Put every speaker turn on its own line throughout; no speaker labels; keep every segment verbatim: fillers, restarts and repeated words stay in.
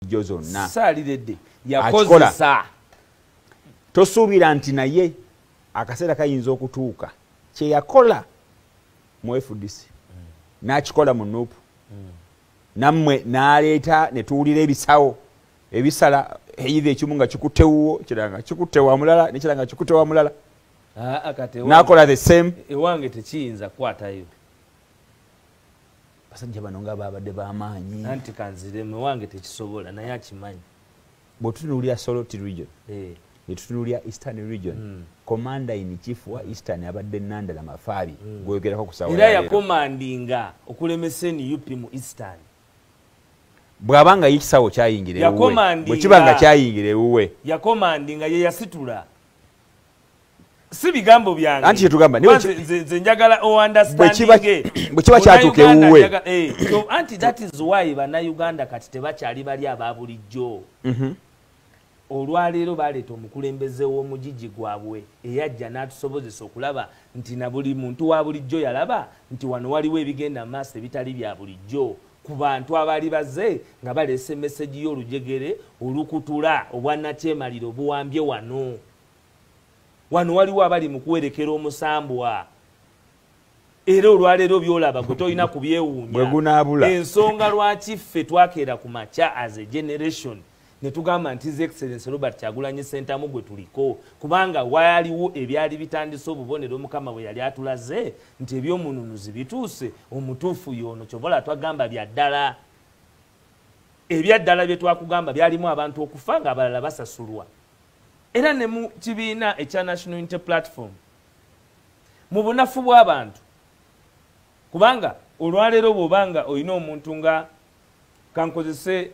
jo zonna
saalidde yakozesa
tosuubira nti naye akaseera kayinza okutuuka kye yakola mu F D C mm. n'akikola mu Nuupu mm. nammwe n'aleeta ne tuwulira ebisawo ebisala either ekimu nga kikutte wuwo kiranga kikutte wa mulala ne kiranga kikutte wa mulala n'akola the same
ewange tekiyinza kukwatayo
basajja bano nga babadde b'amaanyi
anti kanzire ewange tekisobola naye akimanyi
bw'otutunuulira Soroti region
eh.
netutunuulira Eastern region mm. commander in chief wa Eastern abadde Nandala Mafaabi mm. gwoyogerako ku sawa
era yakomandinga okulemesa N U P mu Eastern
bw'abanga yikisawo kyayingire ewuwe bwe kibanga kyayingire ewuwe
yakomandinga ye yasitula si bigambo byange
anti kyetugamba
nze njagala o understanding
bwe kiba kyatuuka ewuwe
anti that is why bannayuganda kati tebakyali bali aba bulijjo
mhm
olwaleero baleeta omukulembeze w'omugigi gwabwe eyajja n'atusobozesa okulaba nti na buli muntu wa bulijjo yalaba nti wano waliwo ebigenda mu maaso ebitali bya bulijjo ku bantu abaali bazze nga baleese emesegi y'olujegere olukutula obwannakyemaliro buwambye wano wano waliwo abali mu kuwerekera omusambwa era olwaleero byolaba gwe tolina kubyewuunya ensonga lwaki ffe twakeera ku makya as a generation ne tugamba nti His Excellency Robert Kyagulanyi Ssentamu gwe tuliko kubanga waliwo ebyali bitandise obubonero Mukama bwe yali atulaze nti ebyomununuzi bituuse omutuufu yono kyobola twagamba bya ddala ebyaddala bye twakugamba byalimu abantu okufa nga abalala basasulwa era ne mu kibiina ekya National Unity Platform mu bunafu bw'abantu kubanga olwaleero bw'obanga olina omuntu nga kankozese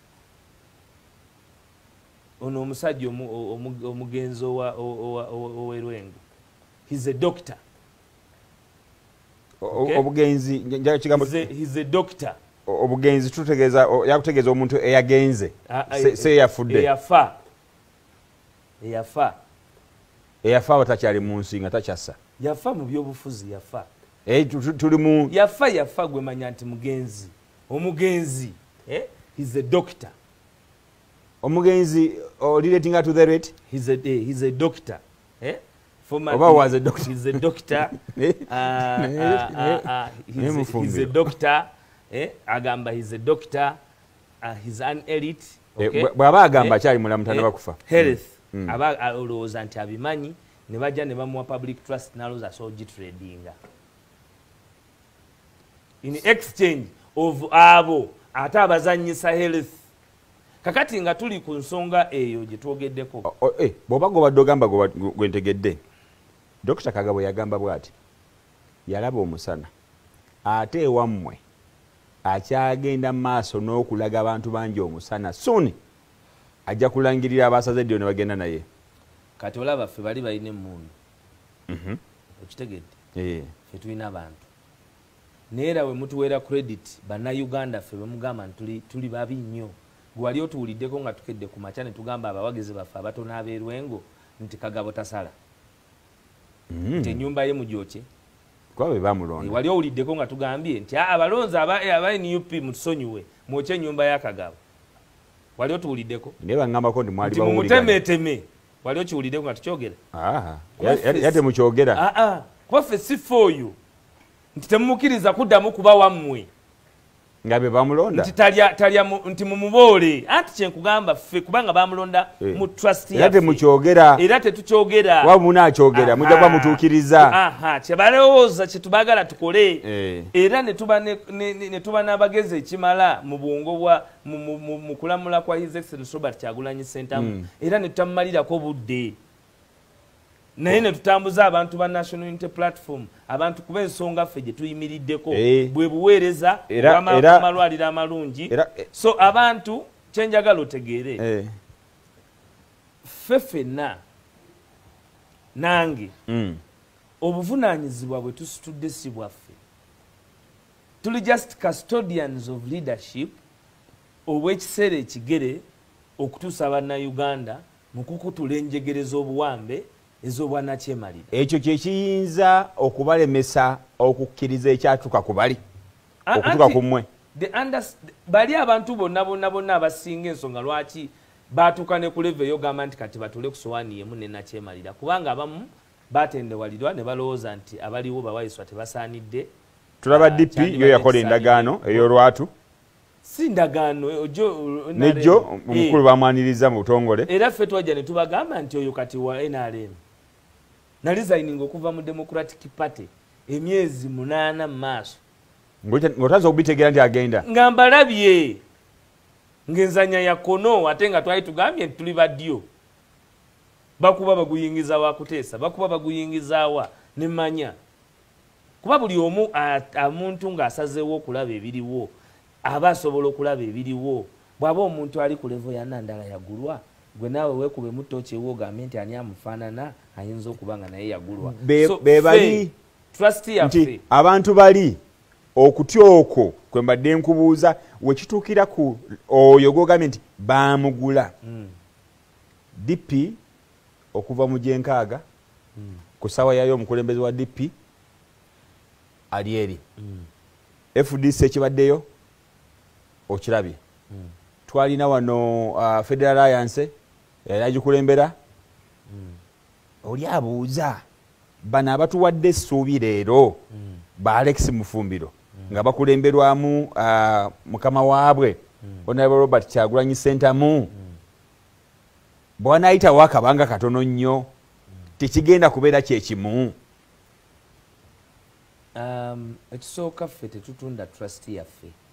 ono omusajja omugenzi owerwengo he's a doctor
obugenzi njaga kigambo
he's a doctor
obugenzi tutegeeza yakutegeeza omuntu eyagenze se yafudde
eyafa eyafa
eyafa batakyali mu nsi nga takyassa
yafa mu byobufuzi yafa
tuli mu
yafa yafa gwe manya nti mugenzi omugenzi he's a doctor
omugenzi relating to the rate
he's a he's a doctor eh
former Oba was a doctor
he's a doctor uh, uh, uh, uh, he's, a, he's a doctor eh agamba he's a doctor uh, he's an elite okay
bwaba agamba kyali mulamu tana bakufa
health mm. aba alowooza nti abimanyi ne bajja ne bamuwa public trust naloza so tradinga in exchange of abo ate abazanyisa health kakati nga tuli ku nsonga eyo gye twogeddeko
eh bw'oba gobadde ogamba gwe ntegedde Dokita Kagabo yagamba bw'ati yalaba omusana ate ewammwe akyagenda mu maaso n'okulaga abantu bangi omusana suni ajja kulangirira abasaze ddyo ne bagenda naye
kati olaba ffe bali balina emmundu
mhm
okitegedde
eh
ffe tulina abantu neera we mutuweera credit bannayuganda ffe bemugamba tuli tuli babi nnyo gwali otuwuliddeko nga tukedde ku makya ne tugamba abawagizi baffe abatono abeerwengo nti Kagabo tasala
mm.
nti ennyumba ye mujooke
kwabe bamulonda
wali owuliddeko nga tugambye nti abalonzi aba N U P mutusonyiwe mwoke ennyumba ya Kagabo wali otuwuliddeko
ne bangambako ndi mwali
bawulira mutemeteme wali okiwuliddeko nga tukyogera
ah yate mukyogera
ah ah kwaffe si foyo nti temumukiriza kuddamu kuba wammwe
ngabe bamulonda
nti talya talya nti mumuboole anti kye nkugamba ffe kubanga bamulonda
e.
mu trust
ya era temukyogera
era tetukyogera
wa munaakyogera mujja kuba mutuukiriza
aha kye balowooza kye tubagala tukole
e.
era ne tuba ne, ne, ne tuba n'abagezi ekimala mu bwongo bwa mu kulamula kwa His Excellency Robert Kyagulanyi Ssentamu mm. era ne tutamumalirako budde naye ne tutambuza abantu ba National Unity Platform abantu kuba ensonga ffe gye tuyimiriddeko
e.
bwe buweereza amalwaliro amalungi so abantu kyenjagala otegeere
e.
ffe ffenna nange
mm.
obuvunaanyizibwa bwe tusitudde si bwaffe tuli just custodians of leadership obw'ekiseera ekigere okutuusa bannayuganda mu kukutula enjegere z'obuwambe ez'obwannakyemaliro
ekyo kye kiyinza okubalemesa okukkiriza ekyatuka ku bali okutuka ku mmwe
bali abantu bonna bonna bonna abasinga ensonga lwaki batuuka ne ku level ey'ogamba nti kati batule ku sowaani yemu ne nakyemalira kubanga abamu batendewalirwa ne balowooza nti abaliwo bawayiswa tebasaanidde.
Tulaba D P yo yakola endagaano ey'olwatu
si ndagaano
nejjo omukulu bamwaniriza mu butongole
era ffe twajja ne tubagamba nti oyo kati wa N R M nalizayininga okuva mu Democratic Party emyezi munaana mu maaso
ng'otaza okubitegeera nti agenda
nga mbalabye ng'enzanya ya kono ate nga twali tugambye nti tuli baddyo bakuba baguyingiza wa kuteesa bakuba baguyingiza wa ne manya kuba buli omu omuntu ng'asazeewo okulaba ebiriwo aba asobola okulaba ebiriwo bw'aba omuntu ali ku levo ya Nandala yagulwa gwe naawe weekube mu ttooki ewo ogambe nti ani amufaanana ayinza okuba nga naye yagulwa
be bali nti abantu bali okutya okwo kwe mbadde nkubuuza wekituukira ku oyo gwogambye nti baamugula D P okuva mu gyenkaaga ku ssaawa yayo omukulembeze wa D P ali eri F D C ekibaddeyo okirabye twalina wano uh, Federal Alliance yali agikulembera oli abuuza bano abatuwadde essuubi leero ba Alex Mufumbiro nga bakulemberwamu uh, mukama waabwe Honorable Robert Kyagulanyi Ssentamu bw'anaayitawo akabanga katono nnyo tekigenda kubeera kyekimu.
Um, ekisooka ffe tetutunda trust yaffe